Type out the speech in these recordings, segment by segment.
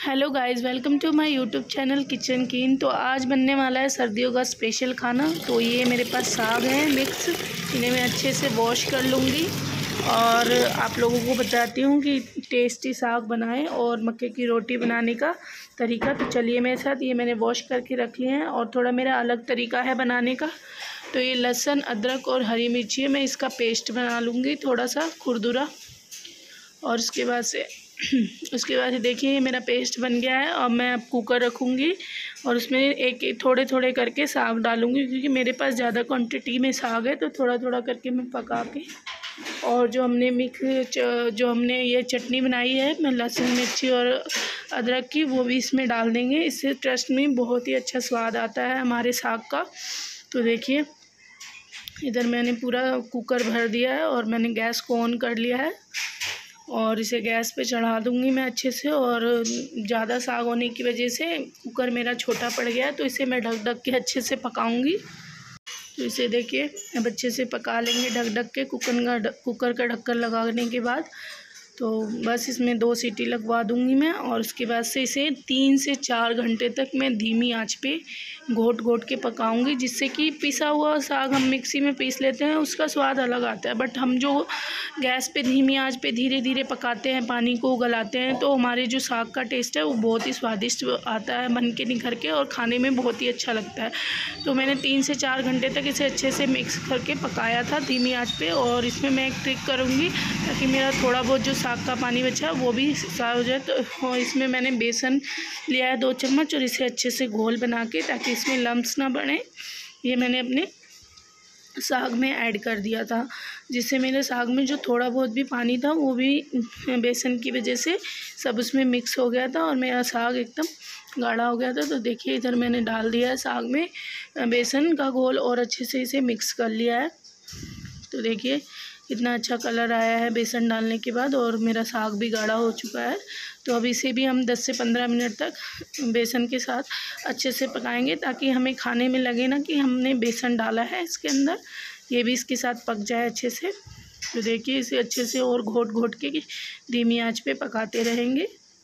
Hello guys, welcome to my YouTube channel kitchen keen. तो आज बनने वाला है सर्दियों का स्पेशल खाना। तो ये मेरे पास साग है मिक्स, इन्हें मैं अच्छे से वॉश कर लूँगी और आप लोगों को बताती हूँ कि टेस्टी साग बनाएं और मक्के की रोटी बनाने का तरीका। तो चलिए मेरे साथ। ये मैंने वॉश करके रख लिए हैं और थोड़ा मेरा अलग तरीका है बनाने का। तो ये लहसुन, अदरक और हरी मिर्ची है, मैं इसका पेस्ट बना लूँगी थोड़ा सा खुरदुरा। और उसके बाद देखिए ये मेरा पेस्ट बन गया है। और मैं अब कुकर रखूँगी और उसमें एक थोड़े थोड़े करके साग डालूँगी, क्योंकि मेरे पास ज़्यादा क्वांटिटी में साग है। तो थोड़ा थोड़ा करके मैं पका के, और जो हमने ये चटनी बनाई है मैं लहसुन मिर्ची और अदरक की, वो भी इसमें डाल देंगे। इससे ट्रस्ट में बहुत ही अच्छा स्वाद आता है हमारे साग का। तो देखिए इधर मैंने पूरा कुकर भर दिया है और मैंने गैस को ऑन कर लिया है और इसे गैस पे चढ़ा दूँगी मैं अच्छे से। और ज़्यादा साग होने की वजह से कुकर मेरा छोटा पड़ गया है, तो इसे मैं ढक के अच्छे से पकाऊँगी। तो इसे देखिए अब अच्छे से पका लेंगे ढक के कुकर का ढक्कन लगाने के बाद। तो बस इसमें 2 सीटी लगवा दूँगी मैं और उसके बाद से इसे 3 से 4 घंटे तक मैं धीमी आंच पे घोट के पकाऊंगी, जिससे कि पिसा हुआ साग हम मिक्सी में पीस लेते हैं उसका स्वाद अलग आता है। बट हम जो गैस पे धीमी आंच पे धीरे धीरे पकाते हैं, पानी को उगलाते हैं, तो हमारे जो साग का टेस्ट है वो बहुत ही स्वादिष्ट आता है बन के निखर के, और खाने में बहुत ही अच्छा लगता है। तो मैंने 3 से 4 घंटे तक इसे अच्छे से मिक्स करके पकाया था धीमी आंच पे। और इसमें मैं एक ट्रिक करूँगी ताकि मेरा थोड़ा बहुत जो साग का पानी बचा वो भी साफ हो जाए। तो इसमें मैंने बेसन लिया है 2 चम्मच और इसे अच्छे से घोल बना के, ताकि इसमें लम्स ना बने, ये मैंने अपने साग में ऐड कर दिया था, जिससे मेरे साग में जो थोड़ा बहुत भी पानी था वो भी बेसन की वजह से सब उसमें मिक्स हो गया था और मेरा साग एकदम गाढ़ा हो गया था। तो देखिए इधर मैंने डाल दिया है साग में बेसन का घोल और अच्छे से इसे मिक्स कर लिया है। तो देखिए इतना अच्छा कलर आया है बेसन डालने के बाद, और मेरा साग भी गाढ़ा हो चुका है। तो अब इसे भी हम 10 से 15 मिनट तक बेसन के साथ अच्छे से पकाएंगे, ताकि हमें खाने में लगे ना कि हमने बेसन डाला है इसके अंदर, ये भी इसके साथ पक जाए अच्छे से। तो देखिए इसे अच्छे से और घोट के धीमी आंच पे पकाते रहेंगे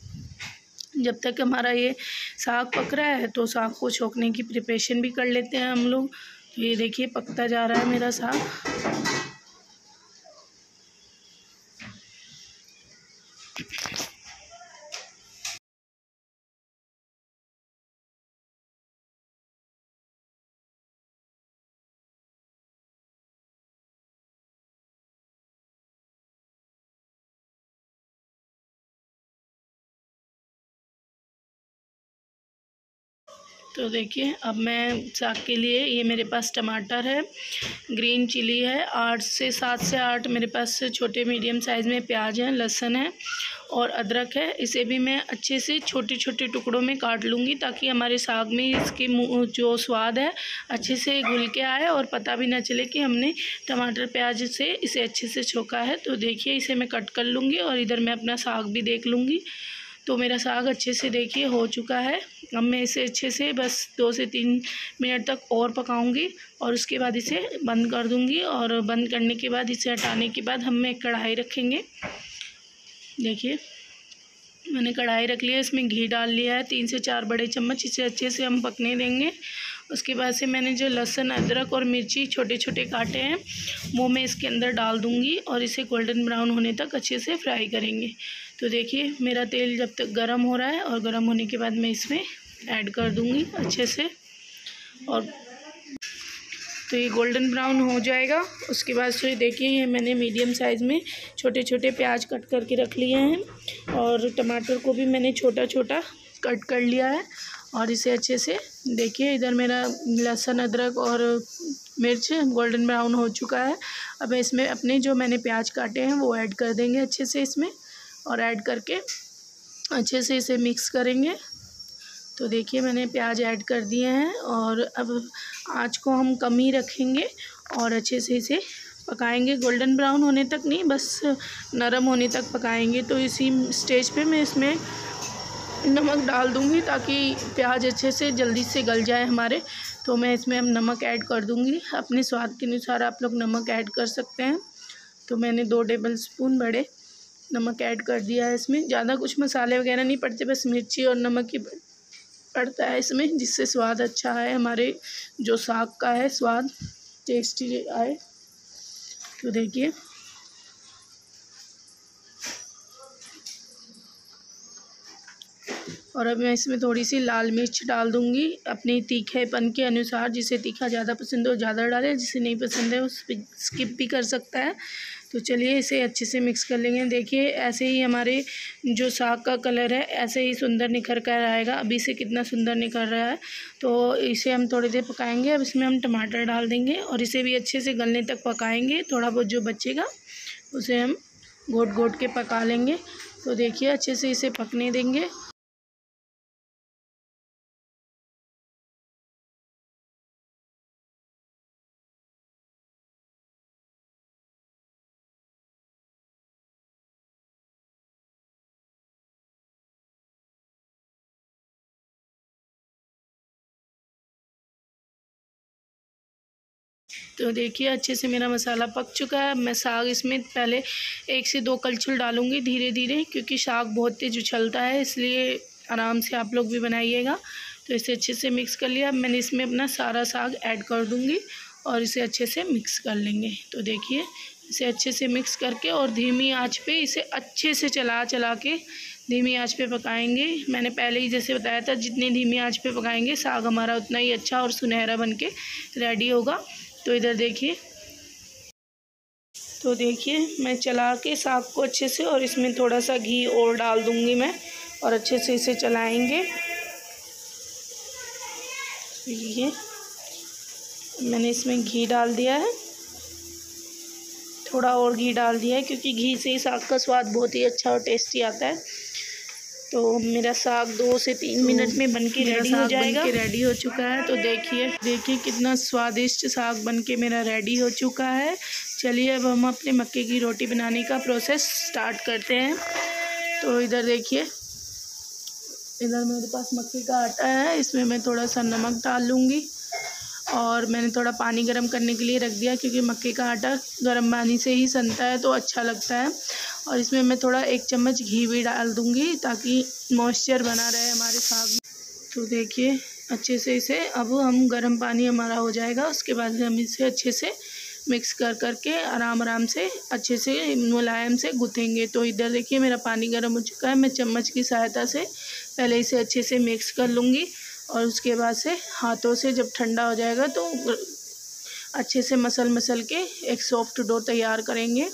जब तक हमारा ये साग पक रहा है। तो साग को छोंकने की प्रिपरेशन भी कर लेते हैं हम लोग। ये देखिए पकता जा रहा है मेरा साग। तो देखिए अब मैं साग के लिए, ये मेरे पास टमाटर है, ग्रीन चिली है, 7 से 8 मेरे पास छोटे मीडियम साइज़ में प्याज हैं, लहसुन है और अदरक है। इसे भी मैं अच्छे से छोटे छोटे टुकड़ों में काट लूँगी, ताकि हमारे साग में इसके जो स्वाद है अच्छे से घुल के आए और पता भी ना चले कि हमने टमाटर प्याज से इसे अच्छे से छोका है। तो देखिए इसे मैं कट कर लूँगी और इधर मैं अपना साग भी देख लूँगी। तो मेरा साग अच्छे से देखिए हो चुका है। अब मैं इसे अच्छे से बस 2 से 3 मिनट तक और पकाऊंगी और उसके बाद इसे बंद कर दूंगी। और बंद करने के बाद इसे हटाने के बाद हम एक कढ़ाई रखेंगे। देखिए मैंने कढ़ाई रख लिया, इसमें घी डाल लिया है 3 से 4 बड़े चम्मच। इसे अच्छे से हम पकने देंगे। उसके बाद से मैंने जो लहसुन, अदरक और मिर्ची छोटे छोटे काटे हैं वो मैं इसके अंदर डाल दूँगी और इसे गोल्डन ब्राउन होने तक अच्छे से फ्राई करेंगे। तो देखिए मेरा तेल जब तक गर्म हो रहा है, और गर्म होने के बाद मैं इसमें ऐड कर दूँगी अच्छे से। और तो ये गोल्डन ब्राउन हो जाएगा। उसके बाद से देखिए ये मैंने मीडियम साइज़ में छोटे छोटे प्याज कट करके रख लिए हैं, और टमाटर को भी मैंने छोटा छोटा कट कर लिया है। और इसे अच्छे से देखिए इधर मेरा लहसुन, अदरक और मिर्च गोल्डन ब्राउन हो चुका है। अब इसमें अपने जो मैंने प्याज काटे हैं वो ऐड कर देंगे अच्छे से इसमें, और ऐड करके अच्छे से इसे मिक्स करेंगे। तो देखिए मैंने प्याज ऐड कर दिए हैं और अब आँच को हम कम ही रखेंगे और अच्छे से इसे पकाएंगे। गोल्डन ब्राउन होने तक नहीं, बस नरम होने तक पकाएंगे। तो इसी स्टेज पे मैं इसमें नमक डाल दूँगी, ताकि प्याज अच्छे से जल्दी से गल जाए हमारे। तो मैं इसमें अब नमक ऐड कर दूँगी, अपने स्वाद के अनुसार आप लोग नमक ऐड कर सकते हैं। तो मैंने 2 टेबल स्पून बड़े नमक ऐड कर दिया है इसमें। ज़्यादा कुछ मसाले वगैरह नहीं पड़ते, बस मिर्ची और नमक ही पड़ता है इसमें, जिससे स्वाद अच्छा आए, हमारे जो साग का है स्वाद टेस्टी आए। तो देखिए और अब मैं इसमें थोड़ी सी लाल मिर्च डाल दूँगी अपनी तीखेपन के अनुसार। जिसे तीखा ज़्यादा पसंद हो ज़्यादा डालें, जिसे नहीं पसंद है उस पर स्किप भी कर सकता है। तो चलिए इसे अच्छे से मिक्स कर लेंगे। देखिए ऐसे ही हमारे जो साग का कलर है ऐसे ही सुंदर निखर कर आएगा। अभी से कितना सुंदर निखर रहा है। तो इसे हम थोड़ी देर पकाएंगे। अब इसमें हम टमाटर डाल देंगे और इसे भी अच्छे से गलने तक पकाएंगे। थोड़ा बहुत जो बचेगा उसे हम घोट घोट के पका लेंगे। तो देखिए अच्छे से इसे पकने देंगे। तो देखिए अच्छे से मेरा मसाला पक चुका है। मैं साग इसमें पहले 1 से 2 कलछुल डालूँगी धीरे धीरे, क्योंकि साग बहुत तेज उछलता है, इसलिए आराम से आप लोग भी बनाइएगा। तो इसे अच्छे से मिक्स कर लिया। अब मैंने इसमें अपना सारा साग ऐड कर दूँगी और इसे अच्छे से मिक्स कर लेंगे। तो देखिए इसे अच्छे से मिक्स करके और धीमी आंच पे इसे अच्छे से चला चला के धीमी आंच पे पकाएंगे। मैंने पहले ही जैसे बताया था, जितनी धीमी आंच पे पकाएंगे साग हमारा उतना ही अच्छा और सुनहरा बन के रेडी होगा। तो इधर देखिए, तो देखिए मैं चला के साग को अच्छे से, और इसमें थोड़ा सा घी और डाल दूंगी मैं, और अच्छे से इसे चलाएंगे। ये मैंने इसमें घी डाल दिया है, थोड़ा और घी डाल दिया है, क्योंकि घी से ही साग का स्वाद बहुत ही अच्छा और टेस्टी आता है। तो मेरा साग 2 से 3 मिनट में बनके रेडी हो जाएगा। रेडी हो चुका है। तो देखिए कितना स्वादिष्ट साग बनके मेरा रेडी हो चुका है। चलिए अब हम अपने मक्के की रोटी बनाने का प्रोसेस स्टार्ट करते हैं। तो इधर देखिए, इधर मेरे पास मक्के का आटा है, इसमें मैं थोड़ा सा नमक डाल लूँगी और मैंने थोड़ा पानी गर्म करने के लिए रख दिया, क्योंकि मक्के का आटा गर्म पानी से ही सनता है तो अच्छा लगता है। और इसमें मैं थोड़ा 1 चम्मच घी भी डाल दूँगी, ताकि मॉइस्चर बना रहे हमारे साग में। तो देखिए अच्छे से इसे अब हम गर्म पानी हमारा हो जाएगा, उसके बाद हम इसे अच्छे से मिक्स कर के आराम से अच्छे से मुलायम से गूँथेंगे। तो इधर देखिए मेरा पानी गर्म हो चुका है। मैं चम्मच की सहायता से पहले इसे अच्छे से मिक्स कर लूँगी, और उसके बाद से हाथों से जब ठंडा हो जाएगा तो अच्छे से मसल के एक सॉफ्ट डो तैयार करेंगे।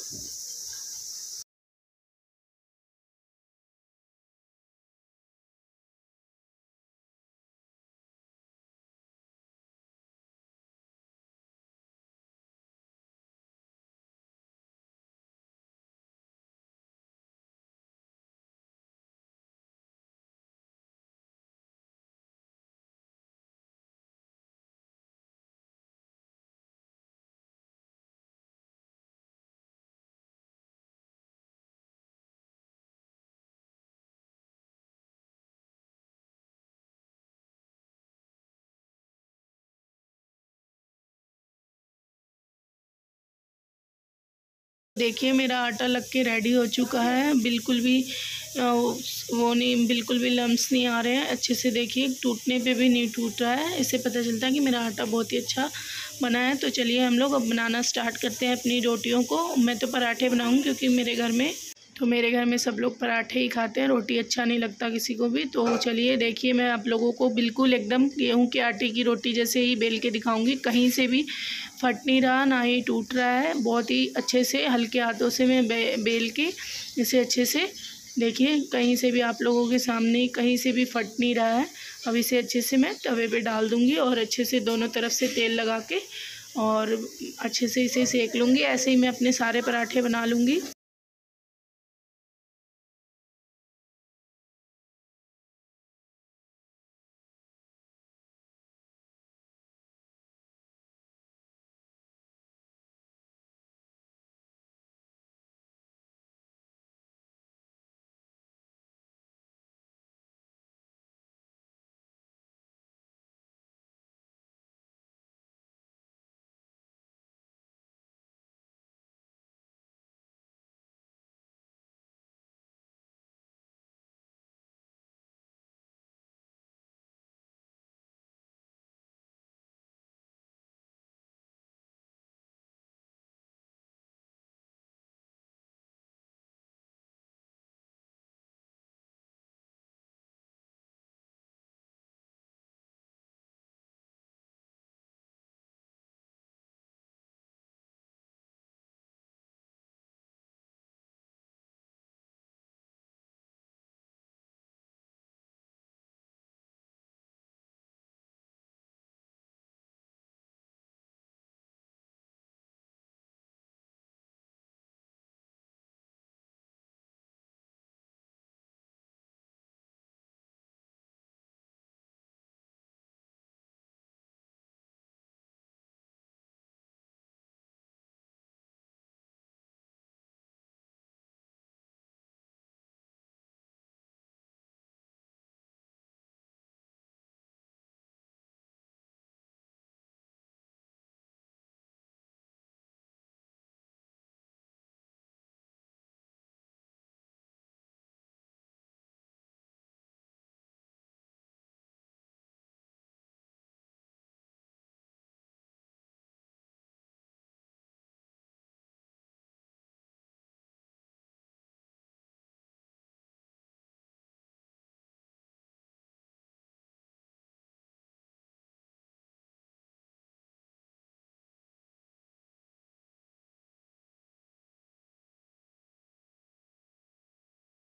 देखिए मेरा आटा लग के रेडी हो चुका है। बिल्कुल भी वो नहीं, बिल्कुल भी लम्स नहीं आ रहे हैं। अच्छे से देखिए टूटने पे भी नहीं टूट रहा है। इससे पता चलता है कि मेरा आटा बहुत ही अच्छा बना है। तो चलिए हम लोग अब बनाना स्टार्ट करते हैं अपनी रोटियों को। मैं तो पराठे बनाऊँगी, क्योंकि मेरे घर में सब लोग पराठे ही खाते हैं, रोटी अच्छा नहीं लगता किसी को भी। तो चलिए देखिए मैं आप लोगों को बिल्कुल एकदम गेहूं के आटे की रोटी जैसे ही बेल के दिखाऊंगी। कहीं से भी फट नहीं रहा, ना ही टूट रहा है। बहुत ही अच्छे से हल्के हाथों से मैं बेल के इसे अच्छे से, देखिए कहीं से भी आप लोगों के सामने कहीं से भी फट नहीं रहा है। अब इसे अच्छे से मैं तवे पे डाल दूँगी और अच्छे से दोनों तरफ से तेल लगा के और अच्छे से इसे सेक लूँगी। ऐसे ही मैं अपने सारे पराठे बना लूँगी।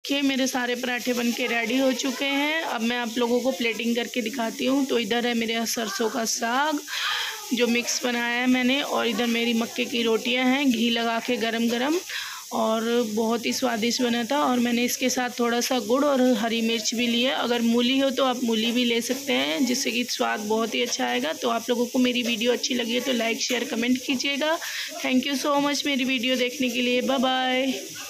देखिए मेरे सारे पराठे बन के रेडी हो चुके हैं। अब मैं आप लोगों को प्लेटिंग करके दिखाती हूँ। तो इधर है मेरे सरसों का साग जो मिक्स बनाया है मैंने, और इधर मेरी मक्के की रोटियां हैं घी लगा के गरम गरम, और बहुत ही स्वादिष्ट बना था। और मैंने इसके साथ थोड़ा सा गुड़ और हरी मिर्च भी लिया। अगर मूली हो तो आप मूली भी ले सकते हैं, जिससे कि स्वाद बहुत ही अच्छा आएगा। तो आप लोगों को मेरी वीडियो अच्छी लगी है तो लाइक शेयर कमेंट कीजिएगा। थैंक यू सो मच मेरी वीडियो देखने के लिए। Bye bye.